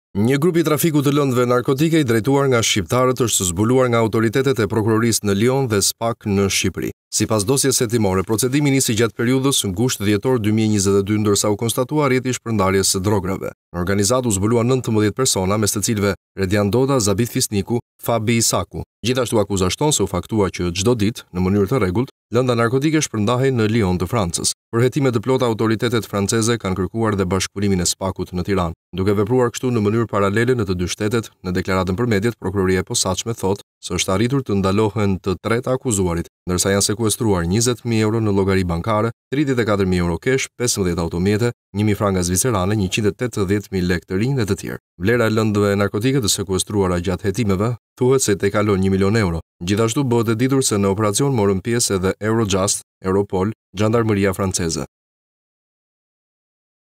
Një grup I trafikut të lëndëve narkotike I drejtuar nga shqiptarët është zbuluar nga autoritetet e prokurorisë në Lyon dhe SPAK në Shqipëri. Sipas dosjes hetimore, procedimi nisi gjatë periudhës gusht dhjetor 2022 ndërsa u konstatua rrjeti I shpërndarjes së drograve. Në organizatë u zbuluan 19 persona, mes të cilëve Redian Doda, Zabit Fisniku, Fabi Isaku. Gjithashtu akuza shton se u faktua që çdo ditë, në mënyrë të rregullt, lënda narkotike shpërndahej në Lyon të Francës. Për hetime të plota, autoritetet franceze kanë kërkuar dhe bashkëpunimin e SPAK-ut në Tiranë. Duke vepruar kështu në mënyrë paralele në të dy shtetet, në deklaratën për mediat, prokuroria e posaçme thotë se është arritur të ndalohen të tretë akuzuarit, ndërsa janë sekuestruar 20.000 euro në llogari bankare, 34.000 euro kesh, 15 automjete, 1.000 franga zvicerane, 180.000 lekë të rinj dhe të tjerë. Vlera e lëndëve narkotike të sekuestruara gjatë hetimeve thuhet se tejkalon 1 milion euro. Gjithashtu bëhet e ditur se në operacion morën pjesë edhe Eurojust, Europol, Gjandarmëria franceze.